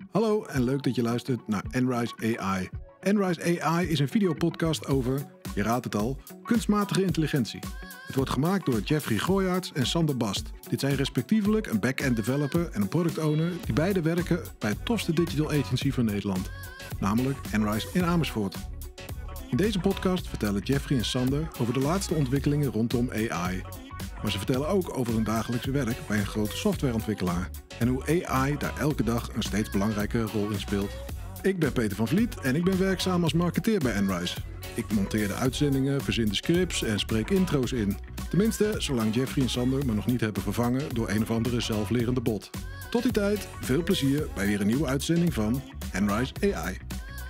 Hallo en leuk dat je luistert naar Enrise AI. Enrise AI is een videopodcast over, je raadt het al, kunstmatige intelligentie. Het wordt gemaakt door Jeffrey Gooyaerts en Sander Bast. Dit zijn respectievelijk een back-end developer en een product owner die beide werken bij het tofste digital agency van Nederland. Namelijk Enrise in Amersfoort. In deze podcast vertellen Jeffrey en Sander over de laatste ontwikkelingen rondom AI. Maar ze vertellen ook over hun dagelijkse werk bij een grote softwareontwikkelaar. En hoe AI daar elke dag een steeds belangrijke rol in speelt. Ik ben Peter van Vliet en ik ben werkzaam als marketeer bij Enrise. Ik monteer de uitzendingen, verzin de scripts en spreek intro's in. Tenminste, zolang Jeffrey en Sander me nog niet hebben vervangen door een of andere zelflerende bot. Tot die tijd, veel plezier bij weer een nieuwe uitzending van Enrise AI.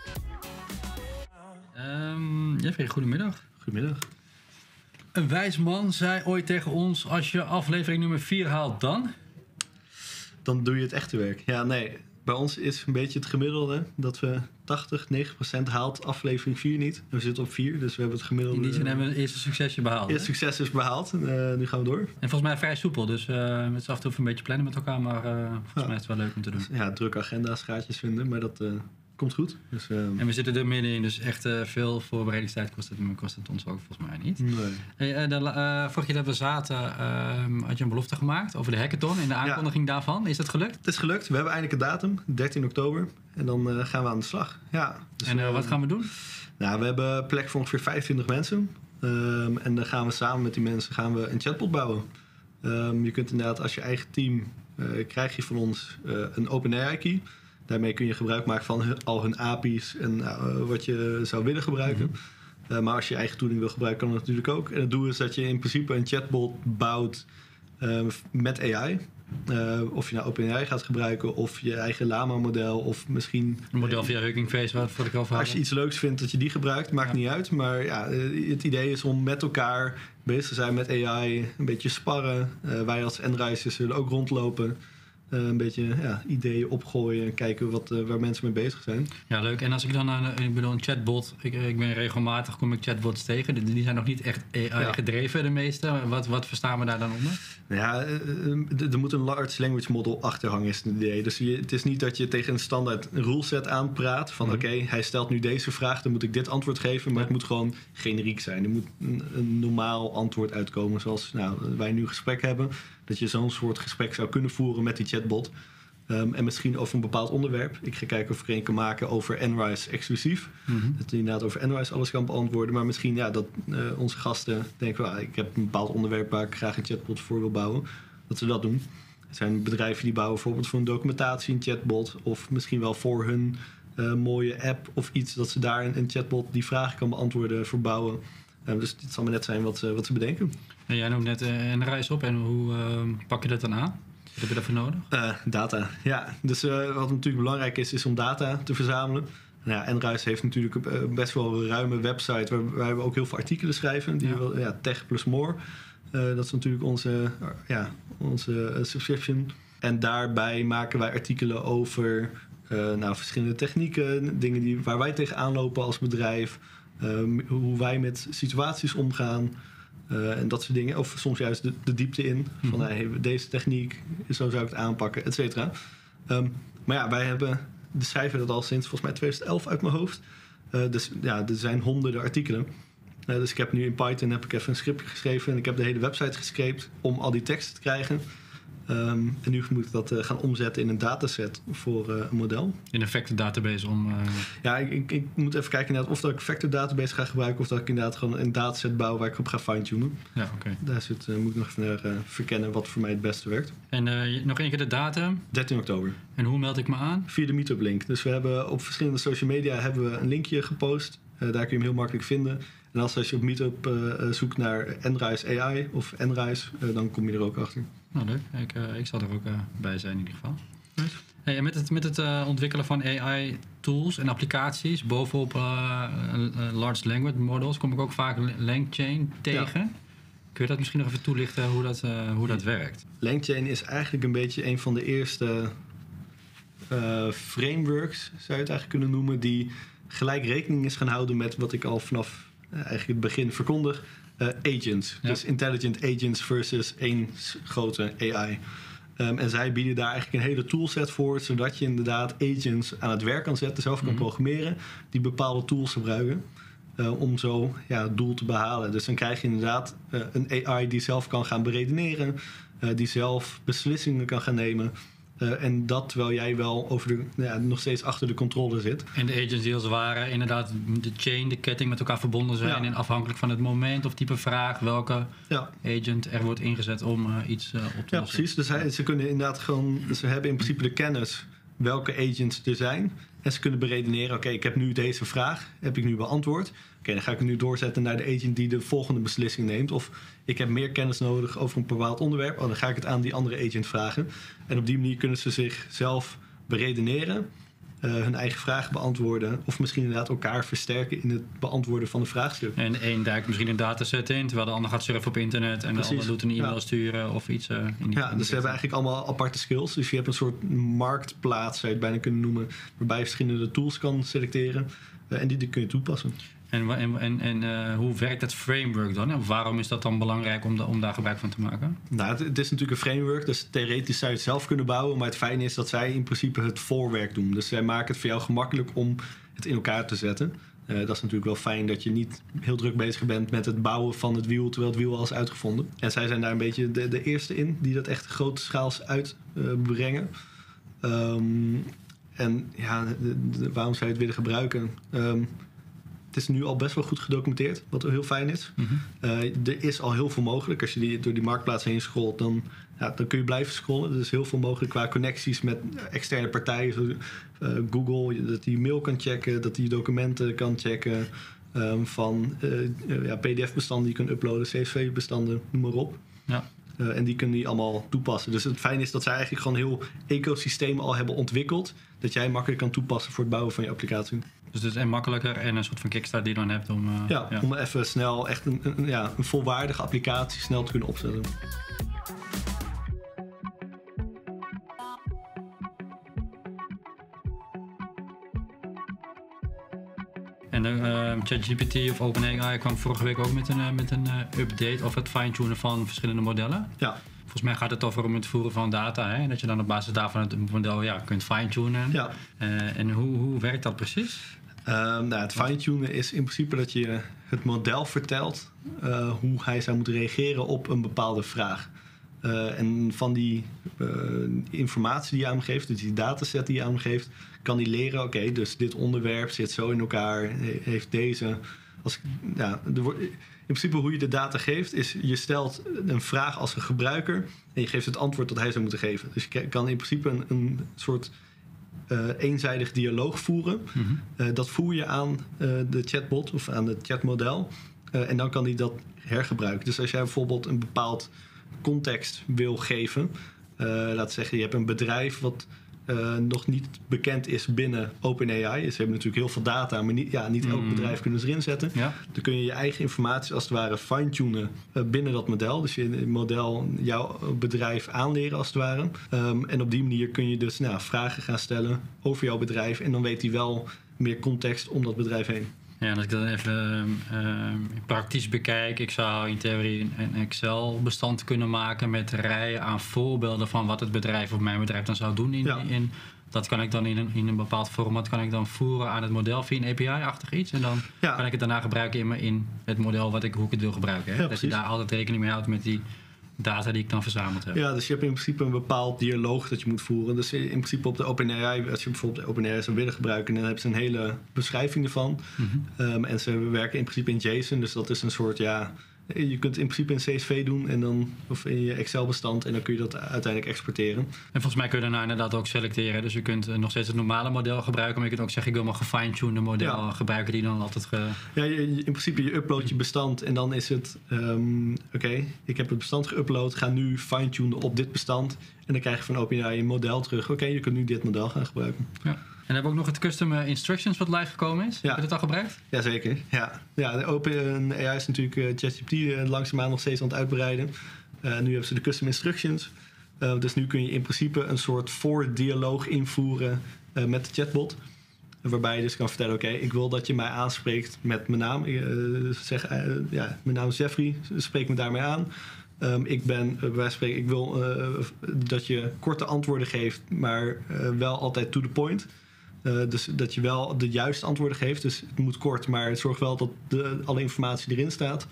Jeffrey, goedemiddag. Goedemiddag. Een wijs man zei ooit tegen ons, als je aflevering nummer 4 haalt, Dan doe je het echte werk. Ja, nee. Bij ons is een beetje het gemiddelde dat we 80-90% haalt aflevering 4 niet. We zitten op 4, dus we hebben het gemiddelde... In die zin hebben we het eerste succesje behaald. Het succes is behaald. Nu gaan we door. En volgens mij vrij soepel, dus met z'n af en toe een beetje plannen met elkaar, maar volgens mij is het wel leuk om te doen. Ja, drukke agenda's, gaatjes vinden, maar dat komt goed. Dus, En we zitten er middenin, dus echt veel voorbereidingstijd kost het ons ook volgens mij niet. Nee. Hey, vorige keer dat we zaten, had je een belofte gemaakt over de hackathon en de aankondiging daarvan. Is dat gelukt? Het is gelukt. We hebben eindelijk een datum, 13 oktober. En dan gaan we aan de slag. Ja, dus, en wat gaan we doen? Nou, we hebben plek voor ongeveer 25 mensen. En dan gaan we samen met die mensen een chatbot bouwen. Je kunt inderdaad als je eigen team krijg je van ons een OpenAI key. Daarmee kun je gebruik maken van al hun API's en wat je zou willen gebruiken. Maar als je je eigen tooling wil gebruiken, kan dat natuurlijk ook. En het doel is dat je in principe een chatbot bouwt met AI. Of je nou OpenAI gaat gebruiken of je eigen Llama-model of misschien... Een model via Hugging Face, wat ik al verhaal. Als je iets leuks vindt dat je die gebruikt, maakt niet uit. Maar ja, het idee is om met elkaar bezig te zijn met AI, een beetje sparren. Wij als Enrise zullen ook rondlopen. Een beetje ideeën opgooien, kijken waar mensen mee bezig zijn. Ja, leuk. En als ik dan een chatbot, ik ben regelmatig, kom ik chatbots tegen. Die zijn nog niet echt AI-gedreven, de meeste. Wat verstaan we daar dan onder? Ja, er moet een large language model achter hangen, is het idee. Dus het is niet dat je tegen een standaard ruleset aanpraat van oké, hij stelt nu deze vraag, dan moet ik dit antwoord geven. Maar het moet gewoon generiek zijn. Er moet een normaal antwoord uitkomen, zoals wij nu een gesprek hebben. Dat je zo'n soort gesprek zou kunnen voeren met die chatbot. En misschien over een bepaald onderwerp. Ik ga kijken of ik er een kan maken over Enrise exclusief. Dat je inderdaad over Enrise alles kan beantwoorden. Maar misschien dat onze gasten denken, ik heb een bepaald onderwerp waar ik graag een chatbot voor wil bouwen. Dat ze dat doen. Er zijn bedrijven die bouwen bijvoorbeeld voor een documentatie een chatbot. Of misschien wel voor hun mooie app of iets. Dat ze daar een chatbot die vragen kan beantwoorden voor bouwen. Dus het zal maar net zijn wat ze bedenken. En jij noemt net Enrise op. En hoe pak je dat dan aan? Wat heb je daarvoor nodig? Data, ja. Dus wat natuurlijk belangrijk is om data te verzamelen. Enrise heeft natuurlijk best wel een ruime website waar we ook heel veel artikelen schrijven. Tech plus more. Dat is natuurlijk onze subscription. En daarbij maken wij artikelen over verschillende technieken. Dingen waar wij tegenaan lopen als bedrijf. Hoe wij met situaties omgaan. En dat soort dingen. Of soms juist de diepte in. Van deze techniek, zo zou ik het aanpakken, et cetera. Maar wij schrijven dat al sinds volgens mij 2011 uit mijn hoofd. Dus er zijn honderden artikelen. Dus ik heb nu in Python even een script geschreven. En ik heb de hele website gescreept om al die teksten te krijgen. En nu moet ik dat gaan omzetten in een dataset voor een model. In een vector database om... Ja, ik moet even kijken inderdaad of dat ik vector database ga gebruiken of dat ik inderdaad gewoon een dataset bouw waar ik op ga fine-tunen. Ja, oké. Daar moet ik nog even verkennen wat voor mij het beste werkt. En nog één keer de datum? 13 oktober. En hoe meld ik me aan? Via de Meetup link. Dus we hebben op verschillende social media hebben we een linkje gepost. Daar kun je hem heel makkelijk vinden. En als je op Meetup zoekt naar Enrise AI of Enrise, dan kom je er ook achter. Nou, leuk. Ik zal er ook bij zijn in ieder geval. Nice. Hey, en met het ontwikkelen van AI-tools en applicaties, bovenop large language models, kom ik ook vaak LangChain tegen. Ja. Kun je dat misschien nog even toelichten hoe dat werkt? LangChain is eigenlijk een beetje een van de eerste frameworks, zou je het eigenlijk kunnen noemen, die gelijk rekening is gaan houden met wat ik al vanaf eigenlijk het begin verkondig. Agents. Ja. Dus intelligent agents versus één grote AI. En zij bieden daar eigenlijk een hele toolset voor, zodat je inderdaad agents aan het werk kan zetten, zelf kan programmeren, die bepaalde tools gebruiken om zo het doel te behalen. Dus dan krijg je inderdaad een AI die zelf kan gaan beredeneren, die zelf beslissingen kan gaan nemen. En dat terwijl jij wel nog steeds achter de controle zit. En de agents die als het ware inderdaad de ketting met elkaar verbonden zijn. En afhankelijk van het moment of type vraag, welke agent er wordt ingezet om iets op te lossen. Ja, precies. Dus ze kunnen inderdaad ze hebben in principe de kennis welke agents er zijn. En ze kunnen beredeneren, oké, ik heb nu deze vraag, heb ik nu beantwoord. Oké, dan ga ik het nu doorzetten naar de agent die de volgende beslissing neemt. Of ik heb meer kennis nodig over een bepaald onderwerp. Dan ga ik het aan die andere agent vragen. En op die manier kunnen ze zichzelf beredeneren, hun eigen vragen beantwoorden. Of misschien inderdaad elkaar versterken in het beantwoorden van de vraagstuk. En de een duikt misschien een dataset in, terwijl de ander gaat surfen op internet. En de ander doet een e-mail sturen of iets. Dus ze hebben eigenlijk allemaal aparte skills. Dus je hebt een soort marktplaats, zou je het bijna kunnen noemen, waarbij je verschillende tools kan selecteren. En die kun je toepassen. En hoe werkt het framework dan? Of waarom is dat dan belangrijk om daar gebruik van te maken? Nou, het is natuurlijk een framework, dus theoretisch zou je het zelf kunnen bouwen. Maar het fijne is dat zij in principe het voorwerk doen. Dus zij maken het voor jou gemakkelijk om het in elkaar te zetten. Dat is natuurlijk wel fijn dat je niet heel druk bezig bent met het bouwen van het wiel, terwijl het wiel al is uitgevonden. En zij zijn daar een beetje de eerste in die dat echt grootschaals uitbrengen. Waarom zou je het willen gebruiken? Het is nu al best wel goed gedocumenteerd, wat heel fijn is. Er is al heel veel mogelijk. Als je door die marktplaats heen scrolt, dan kun je blijven scrollen. Er is heel veel mogelijk qua connecties met externe partijen. Zoals Google, dat die mail kan checken, dat die documenten kan checken. Van PDF-bestanden die je kunt uploaden, CSV-bestanden, noem maar op. Ja. En die kunnen die allemaal toepassen. Dus het fijne is dat zij eigenlijk gewoon een heel ecosysteem al hebben ontwikkeld, dat jij makkelijk kan toepassen voor het bouwen van je applicatie. Dus het is makkelijker en een soort van kickstart die je dan hebt om... om even snel echt een volwaardige applicatie snel te kunnen opzetten. En ChatGPT of OpenAI kwam vorige week ook met een update of het fine-tunen van verschillende modellen. Ja. Volgens mij gaat het over het voeren van data. Hè? En dat je dan op basis daarvan het model kunt fine-tunen. Ja. En hoe werkt dat precies? Het fine-tunen is in principe dat je het model vertelt hoe hij zou moeten reageren op een bepaalde vraag. En van die informatie die je aan hem geeft, dus die dataset die je aan hem geeft, kan hij leren, oké, dus dit onderwerp zit zo in elkaar, heeft deze... In principe hoe je de data geeft is, je stelt een vraag als een gebruiker en je geeft het antwoord dat hij zou moeten geven. Dus je kan in principe een soort eenzijdig dialoog voeren. Dat voer je aan de chatbot of aan het chatmodel. En dan kan hij dat hergebruiken. Dus als jij bijvoorbeeld een bepaald context wil geven, laten we zeggen, je hebt een bedrijf wat nog niet bekend is binnen OpenAI. Ze hebben natuurlijk heel veel data, maar niet elk bedrijf kunnen ze erin zetten. Ja. Dan kun je je eigen informatie als het ware fine-tunen binnen dat model. Dus je model jouw bedrijf aanleren als het ware. En op die manier kun je dus vragen gaan stellen over jouw bedrijf. En dan weet hij wel meer context om dat bedrijf heen. Ja, en als ik dat even praktisch bekijk, ik zou in theorie een Excel-bestand kunnen maken met rijen aan voorbeelden van wat het bedrijf of mijn bedrijf dan zou doen. Dat kan ik dan in een bepaald format kan voeren aan het model via een API-achtig iets. En dan kan ik het daarna gebruiken in het model hoe ik het wil gebruiken. Hè? Dat je daar altijd rekening mee houdt met die data die ik dan verzameld heb. Ja, dus je hebt in principe een bepaald dialoog dat je moet voeren. Dus in principe op de OpenAI, als je bijvoorbeeld de OpenAI zou willen gebruiken, dan hebben ze een hele beschrijving ervan. En ze werken in principe in JSON, dus dat is een soort, je kunt in principe een CSV doen en dan, of in je Excel-bestand en dan kun je dat uiteindelijk exporteren. En volgens mij kun je daarna inderdaad ook selecteren. Dus je kunt nog steeds het normale model gebruiken, maar je kunt ook zeggen, ik wil maar gefine-tuned model gebruiken die dan altijd... in principe je upload je bestand en dan is het, ik heb het bestand geüpload, ga nu fine-tunen op dit bestand en dan krijg je van OpenAI een model terug. Je kunt nu dit model gaan gebruiken. Ja. En hebben we ook nog het custom instructions wat live gekomen is? Heb je dat al gebruikt? Jazeker. De OpenAI is natuurlijk ChatGPT langzaamaan nog steeds aan het uitbreiden. Nu hebben ze de custom instructions. Dus nu kun je in principe een soort voordialoog invoeren met de chatbot. Waarbij je dus kan vertellen, ik wil dat je mij aanspreekt met mijn naam. Mijn naam is Jeffrey, spreek me daarmee aan. Ik ben, bij wijze van spreken, ik wil dat je korte antwoorden geeft, maar wel altijd to the point. Dus dat je wel de juiste antwoorden geeft. Dus het moet kort, maar het zorgt wel dat alle informatie erin staat.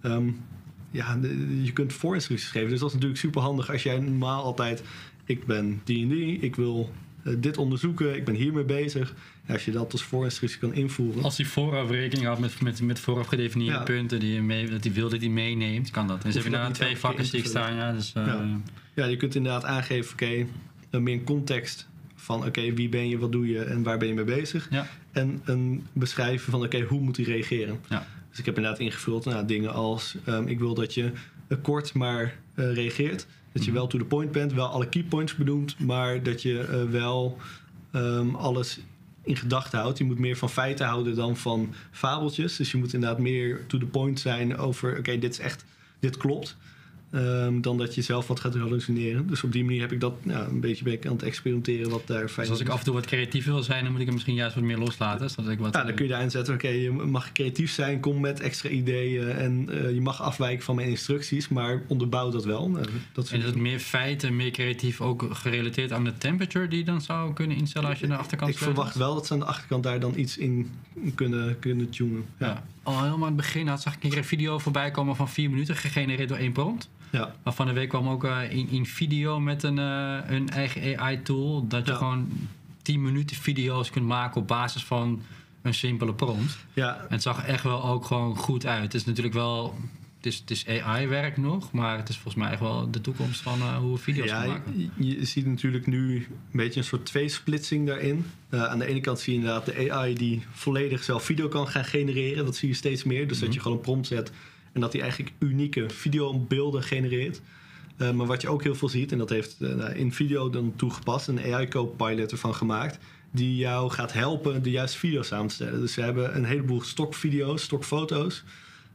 Ja. Je kunt voorinstructies geven. Dus dat is natuurlijk super handig als jij normaal altijd... Ik ben D&D, ik wil dit onderzoeken, ik ben hiermee bezig. Ja, als je dat als voorinstructie kan invoeren. Als hij vooraf rekening houdt met vooraf gedefinieerde punten dat hij wil dat hij meeneemt, kan dat. En ze hebben daar 2 vakken zie ik staan. Ja, dus, ja, je kunt inderdaad aangeven, meer een context van wie ben je, wat doe je en waar ben je mee bezig. Ja. En een beschrijven van hoe moet hij reageren. Ja. Dus ik heb inderdaad ingevuld dingen als ik wil dat je kort maar reageert. Dat je wel to the point bent, wel alle key points benoemt, maar dat je wel alles in gedachten houdt. Je moet meer van feiten houden dan van fabeltjes. Dus je moet inderdaad meer to the point zijn over dit klopt. Dan dat je zelf wat gaat hallucineren. Dus op die manier heb ik dat een beetje ben ik aan het experimenteren wat daar fijn is. Dus als ik af en toe wat creatief wil zijn, dan moet ik hem misschien juist wat meer loslaten. Zodat ik wat, dan kun je daarin zetten, je mag creatief zijn, kom met extra ideeën en je mag afwijken van mijn instructies, maar onderbouw dat wel. En is het meer feiten, meer creatief ook gerelateerd aan de temperature die je dan zou kunnen instellen als je aan de achterkant Ik verwacht wel dat ze aan de achterkant daar dan iets in kunnen tunen. Ja. Al helemaal aan het begin zag ik een video voorbij komen van 4 minuten, gegenereerd door 1 prompt. Ja. Maar van de week kwam ook in video met een eigen AI-tool, dat je gewoon 10 minuten video's kunt maken op basis van een simpele prompt. Ja. En het zag echt wel ook gewoon goed uit. Het is natuurlijk wel... Het is AI-werk nog, maar het is volgens mij echt wel de toekomst van hoe we video's gaan maken. Je ziet natuurlijk nu een beetje een soort tweesplitsing daarin. Aan de ene kant zie je inderdaad de AI die volledig zelf video kan gaan genereren. Dat zie je steeds meer. Dus dat je gewoon een prompt zet en dat hij eigenlijk unieke videobeelden genereert. Maar wat je ook heel veel ziet, en dat heeft in video dan toegepast, een AI-copilot ervan gemaakt, die jou gaat helpen de juiste video's samen te stellen. Dus ze hebben een heleboel stokvideo's, stokfoto's.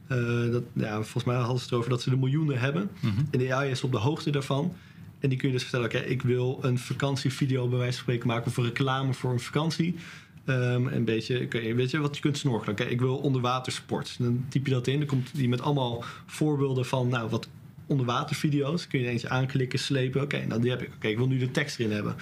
Volgens mij hadden ze het over dat ze er miljoenen hebben. En de AI is op de hoogte daarvan. En die kun je dus vertellen, ik wil een vakantievideo bij wijze van spreken maken of een reclame voor een vakantie. Een beetje, weet je wat je kunt snorkelen? Ik wil onderwatersport. Dan typ je dat in, dan komt die met allemaal voorbeelden van wat onderwatervideo's. Kun je eentje aanklikken, slepen. Die heb ik. Ik wil nu de tekst erin hebben.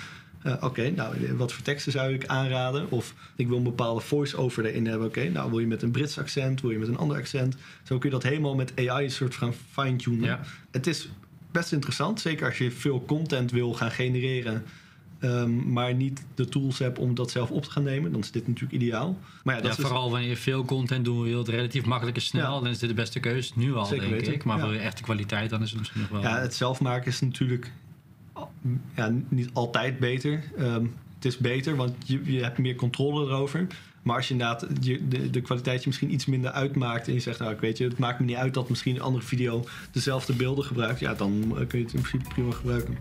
Wat voor teksten zou ik aanraden? Of ik wil een bepaalde voice-over erin hebben. Wil je met een Brits accent? Wil je met een ander accent? Zo kun je dat helemaal met AI soort gaan fine-tunen. Ja. Het is best interessant. Zeker als je veel content wil gaan genereren, maar niet de tools hebt om dat zelf op te gaan nemen. Dan is dit natuurlijk ideaal. Maar dat is vooral wanneer je veel content doen wilt, relatief makkelijk en snel, dan is dit de beste keuze. Nu al, zeker denk ik. Maar wil je echt de kwaliteit, dan is het misschien nog wel... Ja, het zelf maken is natuurlijk niet altijd beter. Het is beter, want je hebt meer controle erover. Maar als je inderdaad de kwaliteit je misschien iets minder uitmaakt en je zegt, het maakt me niet uit dat misschien een andere video dezelfde beelden gebruikt, dan kun je het in principe prima gebruiken.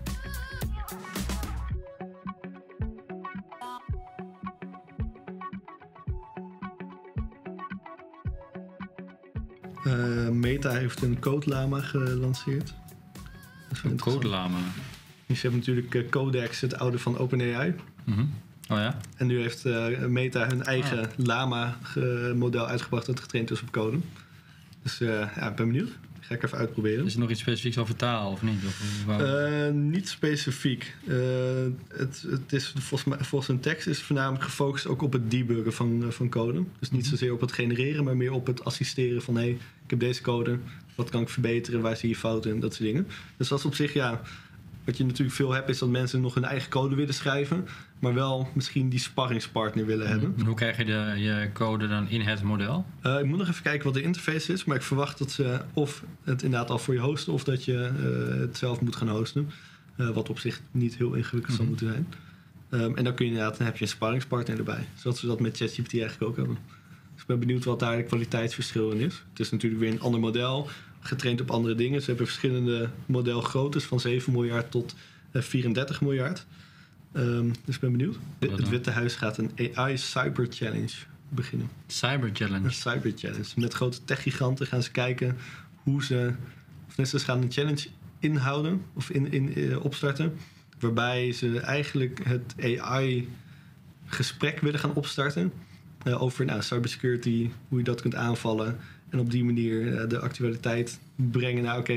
Meta heeft een CodeLlama gelanceerd. Een CodeLlama? Dus je hebt natuurlijk Codex, het oude van OpenAI. Oh ja? En nu heeft Meta hun eigen Llama-model uitgebracht dat getraind is op code. Dus ik ben benieuwd. Ga ik even uitproberen. Is er nog iets specifieks over taal of niet? Niet specifiek. Het is volgens een tekst is het voornamelijk gefocust ook op het debuggen van code. Dus niet zozeer op het genereren, maar meer op het assisteren van ik heb deze code, wat kan ik verbeteren, waar zie je fouten en dat soort dingen. Dus dat is op zich wat je natuurlijk veel hebt, is dat mensen nog hun eigen code willen schrijven, maar wel misschien die sparringspartner willen hebben. En hoe krijg je je code dan in het model? Ik moet nog even kijken wat de interface is, maar ik verwacht dat ze of het inderdaad al voor je hosten of dat je het zelf moet gaan hosten. Wat op zich niet heel ingewikkeld zal moeten zijn. En dan heb je een sparringspartner erbij. Zoals we dat met ChatGPT eigenlijk ook hebben. Dus ik ben benieuwd wat daar de kwaliteitsverschil in is. Het is natuurlijk weer een ander model, getraind op andere dingen. Ze hebben verschillende modelgroottes van 7 miljard tot 34 miljard. Dus ik ben benieuwd. Het Witte Huis gaat een AI Cyber Challenge beginnen. Cyber Challenge? Een Cyber Challenge. Met grote techgiganten gaan ze kijken hoe ze gaan een challenge inhouden of opstarten. Waarbij ze eigenlijk het AI-gesprek willen gaan opstarten. Over cybersecurity, hoe je dat kunt aanvallen. En op die manier de actualiteit brengen naar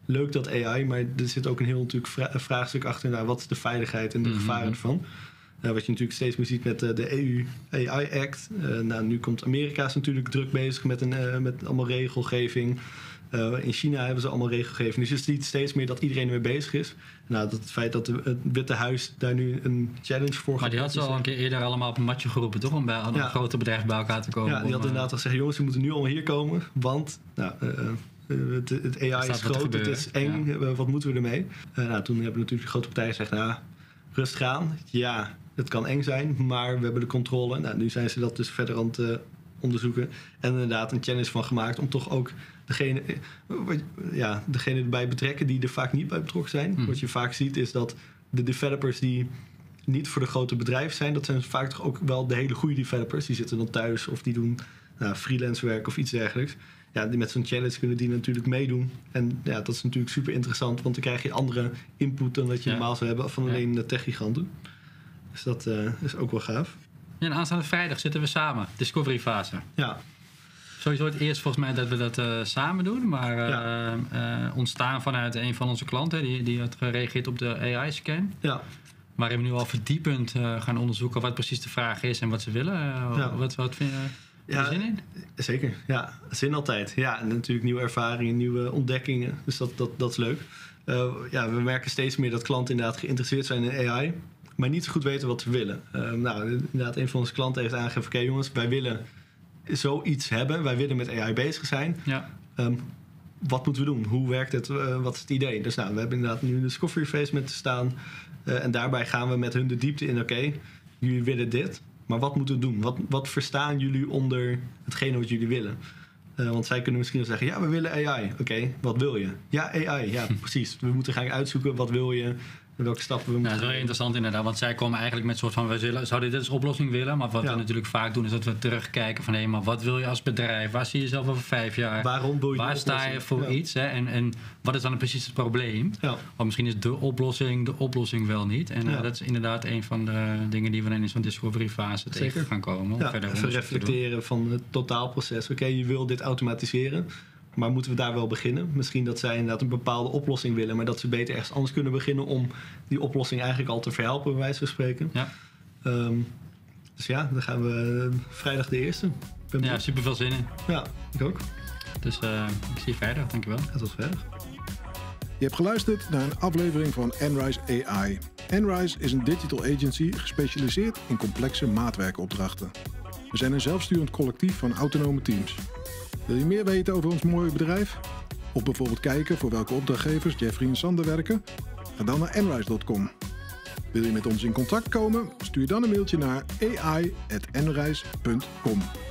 leuk dat AI, maar er zit ook een heel natuurlijk vraagstuk achter. Nou, wat is de veiligheid en de gevaren ervan? Wat je natuurlijk steeds meer ziet met de EU AI Act. Nu komt Amerika natuurlijk druk bezig met allemaal regelgeving. In China hebben ze allemaal regelgeving. Dus je ziet steeds meer dat iedereen ermee bezig is. Nou, het feit dat het Witte Huis daar nu een challenge voor gaat. Maar die had ze al een keer eerder allemaal op een matje geroepen, toch? Om bij een grote bedrijf bij elkaar te komen. Ja, die had inderdaad al gezegd, jongens, we moeten nu allemaal hier komen. Want het AI is groot, het is eng. Ja. Wat moeten we ermee? Toen hebben natuurlijk de grote partijen gezegd, rustig aan. Ja, het kan eng zijn, maar we hebben de controle. Nou, nu zijn ze dat dus verder aan het onderzoeken. En inderdaad een challenge van gemaakt om toch ook degene erbij betrekken die er vaak niet bij betrokken zijn. Wat je vaak ziet is dat de developers die niet voor de grote bedrijven zijn, dat zijn vaak toch ook wel de hele goede developers. Die zitten dan thuis of die doen freelance werk of iets dergelijks. Ja, met zo'n challenge kunnen die natuurlijk meedoen. En ja, dat is natuurlijk super interessant, want dan krijg je andere input dan dat je normaal zou hebben van alleen de techgiganten. Dus dat is ook wel gaaf. Ja, en aanstaande vrijdag zitten we samen, Discovery fase. Ja. Sowieso het eerst volgens mij dat we dat samen doen, maar ontstaan vanuit een van onze klanten die had gereageerd op de AI-scan. Ja. Waarin we nu al verdiepend gaan onderzoeken wat precies de vraag is en wat ze willen. Wat vind je er zin in? Zeker, ja. Zin altijd. Ja, en natuurlijk nieuwe ervaringen, nieuwe ontdekkingen. Dus dat is leuk. We merken steeds meer dat klanten inderdaad geïnteresseerd zijn in AI, maar niet zo goed weten wat ze willen. Inderdaad, een van onze klanten heeft aangegeven, oké, jongens, wij willen zoiets hebben. Wij willen met AI bezig zijn. Ja. Wat moeten we doen? Hoe werkt het? Wat is het idee? Dus we hebben inderdaad nu een Discovery Phase met te staan. En daarbij gaan we met hun de diepte in. Oké, jullie willen dit. Maar wat moeten we doen? Wat verstaan jullie onder hetgene wat jullie willen? Want zij kunnen misschien wel zeggen, ja, we willen AI. Oké, wat wil je? Ja, AI. Ja, precies. We moeten gaan uitzoeken, wat wil je? Welke stappen we moeten dat is wel interessant inderdaad, want zij komen eigenlijk met een soort van, we zouden dit als oplossing willen, maar wat we natuurlijk vaak doen is dat we terugkijken van, maar wat wil je als bedrijf? Waar zie je jezelf over 5 jaar? Waarom wil je Waar sta je voor iets? Hè? En wat is dan precies het probleem? Ja. Want misschien is de oplossing wel niet. En dat is inderdaad een van de dingen die we in zo'n discovery fase tegen gaan komen. Om verder even reflecteren van het totaalproces. Oké, je wil dit automatiseren. Maar moeten we daar wel beginnen? Misschien dat zij inderdaad een bepaalde oplossing willen, maar dat ze beter ergens anders kunnen beginnen om die oplossing eigenlijk al te verhelpen, bij wijze van spreken. Ja. Dus dan gaan we vrijdag de eerste. Ja, super veel zin in. Ja, ik ook. Dus ik zie je vrijdag, dankjewel. Ja, tot vrijdag. Je hebt geluisterd naar een aflevering van Enrise AI. Enrise is een digital agency gespecialiseerd in complexe maatwerkopdrachten. We zijn een zelfsturend collectief van autonome teams. Wil je meer weten over ons mooie bedrijf? Of bijvoorbeeld kijken voor welke opdrachtgevers Jeffrey en Sander werken? Ga dan naar enrise.com. Wil je met ons in contact komen? Stuur dan een mailtje naar ai@enrise.com.